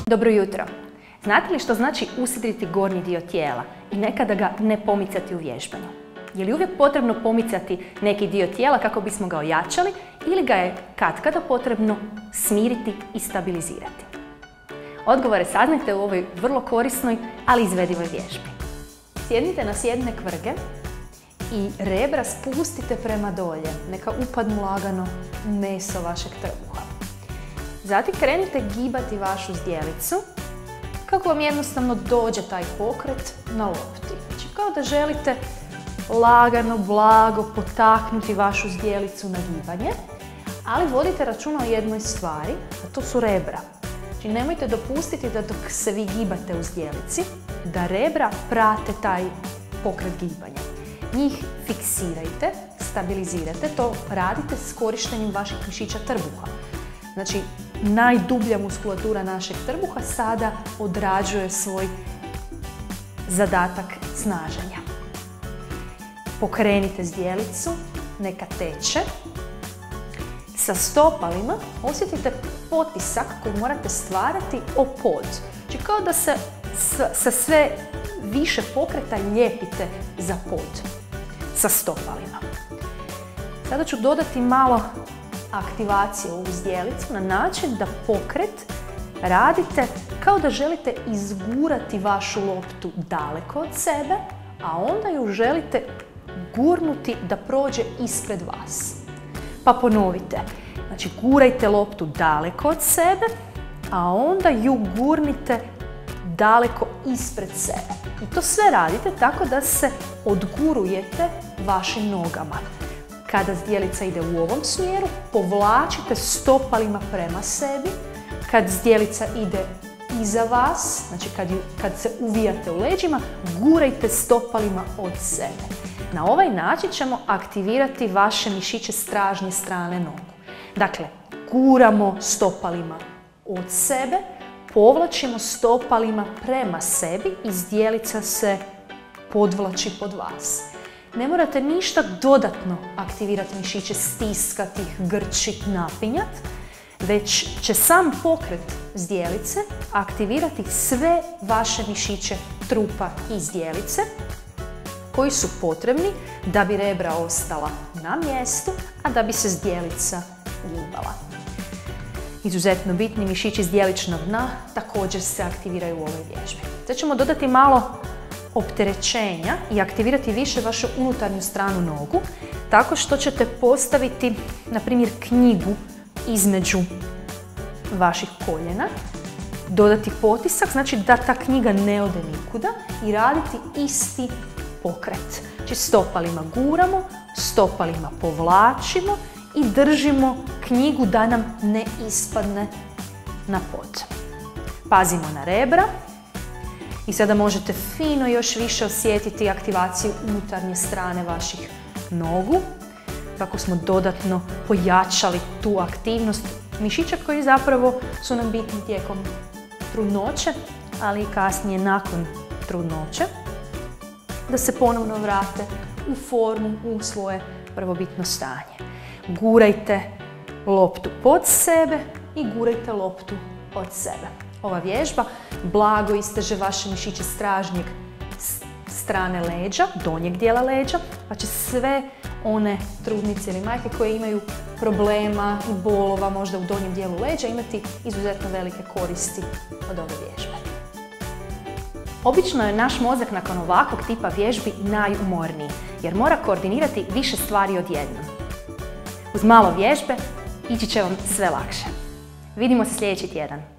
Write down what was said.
Dobro jutro! Znate li što znači usidriti gornji dio tijela i nekada ga ne pomicati u vježbanju? Je li uvijek potrebno pomicati neki dio tijela kako bismo ga ojačali ili ga je katkada potrebno smiriti i stabilizirati? Odgovore saznajte u ovoj vrlo korisnoj, ali izvedivoj vježbi. Sjednite na sjedne kvrge i rebra spustite prema dolje. Neka upadnu lagano u meso vašeg trbuha. Zatim krenite gibati vašu zdjelicu kako vam jednostavno dođe taj pokret na lopti. Znači kao da želite lagano, blago potaknuti vašu zdjelicu na gibanje, ali vodite računa o jednoj stvari, a to su rebra. Znači nemojte dopustiti da dok se vi gibate u zdjelici, da rebra prate taj pokret gibanja. Njih fiksirajte, stabilizirajte, to radite s korištenjem vaših mišića trbuha. Znači, najdublja muskulatura našeg trbuha sada odrađuje svoj zadatak snaženja. Pokrenite zdjelicu, neka teče. Sa stopalima osjetite potisak koji morate stvarati o pod. Znači kao da se sa sve više pokreta lijepite za pod sa stopalima. Sada ću dodati malo aktivacije u ovu zdjelicu na način da pokret radite kao da želite izgurati vašu loptu daleko od sebe, a onda ju želite gurnuti da prođe ispred vas. Pa ponovite, znači gurajte loptu daleko od sebe, a onda ju gurnite daleko ispred sebe. I to sve radite tako da se odgurujete vašim nogama. Kada zdjelica ide u ovom smjeru, povlačite stopalima prema sebi. Kad zdjelica ide iza vas, znači kad se uvijate u leđima, gurajte stopalima od sebe. Na ovaj način ćemo aktivirati vaše mišiće stražnje strane nogu. Dakle, guramo stopalima od sebe, povlačimo stopalima prema sebi i zdjelica se podvlači pod vas. Ne morate ništa dodatno aktivirati mišiće, stiskati ih, grčit, napinjat, već će sam pokret zdjelice aktivirati sve vaše mišiće trupa i zdjelice koji su potrebni da bi rebra ostala na mjestu, a da bi se zdjelica gibala. Izuzetno bitni mišići zdjeličnog dna također se aktiviraju u ovoj vježbi. Sad ćemo dodati malo opterećenja i aktivirati više vašu unutarnju stranu nogu, tako što ćete postaviti, na primjer, knjigu između vaših koljena, dodati potisak, znači da ta knjiga ne ode nikuda i raditi isti pokret. Znači stopalima guramo, stopalima povlačimo i držimo knjigu da nam ne ispadne na pod. Pazimo na rebra. I sada možete fino još više osjetiti aktivaciju unutarnje strane vaših nogu, kako smo dodatno pojačali tu aktivnost mišića koji zapravo su nam bitni tijekom trudnoće, ali i kasnije nakon trudnoće, da se ponovno vrate u formu, u svoje prvobitno stanje. Gurajte loptu pod sebe i gurajte loptu od sebe. Ova vježba blago isteže vaše mišiće stražnjeg strane leđa, donjeg dijela leđa, pa će sve one trudnice ili majke koje imaju problema i bolova možda u donjem dijelu leđa imati izuzetno velike koristi od ove vježbe. Obično je naš mozak nakon ovakvog tipa vježbi najumorniji, jer mora koordinirati više stvari odjednom. Uz malo vježbe ići će vam sve lakše. Vidimo se sljedeći tjedan.